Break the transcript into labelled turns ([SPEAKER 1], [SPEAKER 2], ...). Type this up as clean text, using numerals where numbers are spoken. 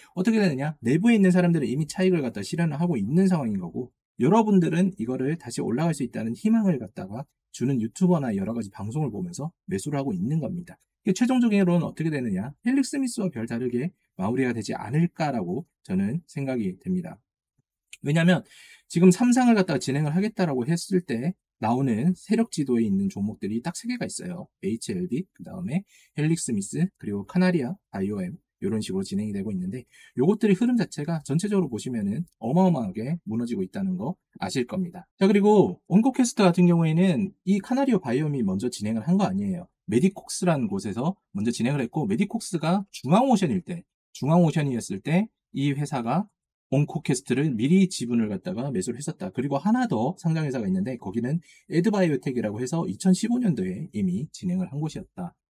[SPEAKER 1] 어떻게 되느냐? 내부에 있는 사람들은 이미 차익을 갖다 실현을 하고 있는 상황인 거고, 여러분들은 이거를 다시 올라갈 수 있다는 희망을 갖다가 주는 유튜버나 여러 가지 방송을 보면서 매수를 하고 있는 겁니다. 최종적으로는 어떻게 되느냐? 헬릭 스미스와 별 다르게 마무리가 되지 않을까라고 저는 생각이 됩니다. 왜냐하면 지금 3상을 갖다가 진행을 하겠다라고 했을 때 나오는 세력 지도에 있는 종목들이 딱 3개가 있어요. HLB, 그 다음에 헬릭 스미스, 그리고 카나리아, 바이오엠, 이런 식으로 진행이 되고 있는데, 요것들의 흐름 자체가 전체적으로 보시면은 어마어마하게 무너지고 있다는 거 아실 겁니다. 자, 그리고 온코캐스트 같은 경우에는 이 카나리아 바이오엠이 먼저 진행을 한 거 아니에요. 메디콕스라는 곳에서 먼저 진행을 했고, 메디콕스가 중앙오션이었을 때 이 회사가 온코캐스트를 미리 지분을 갖다가 매수를 했었다. 그리고 하나 더 상장회사가 있는데 거기는 에드바이오텍이라고 해서 2015년도에 이미 진행을 한 곳이었다.